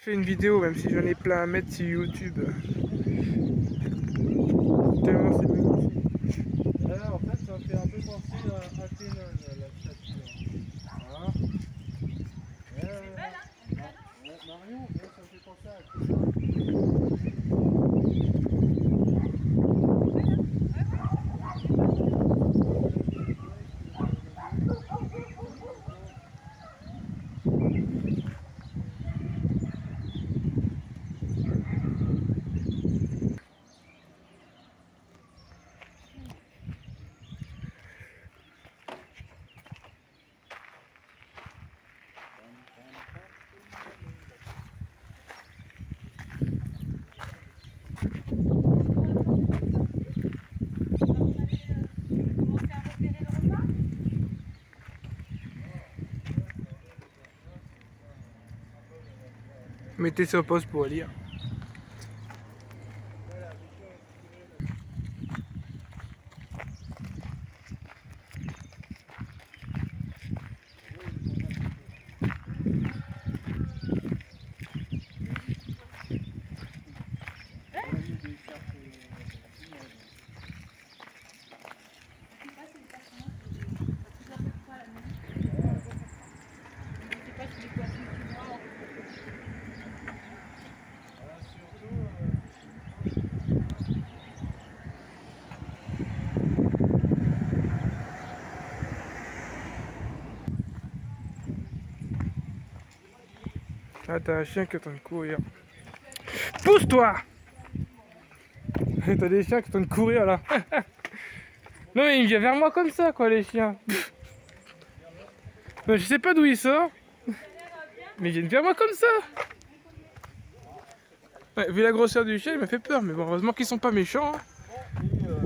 Je fais une vidéo même si j'en ai plein à mettre sur YouTube. Tellement c'est magnifique. En fait ça me fait un peu penser à Athénone, la statue. Hein. Marion, ça me fait penser à Athénone. Mettez ça au pause pour lire. Ah, t'as un chien qui est en train de courir. Pousse-toi! T'as des chiens qui sont en train de courir là. Non mais il vient vers moi comme ça quoi les chiens. Je sais pas d'où il sort. Mais ils viennent vers moi comme ça. Ouais, vu la grosseur du chien il m'a fait peur. Mais bon heureusement qu'ils sont pas méchants. Hein.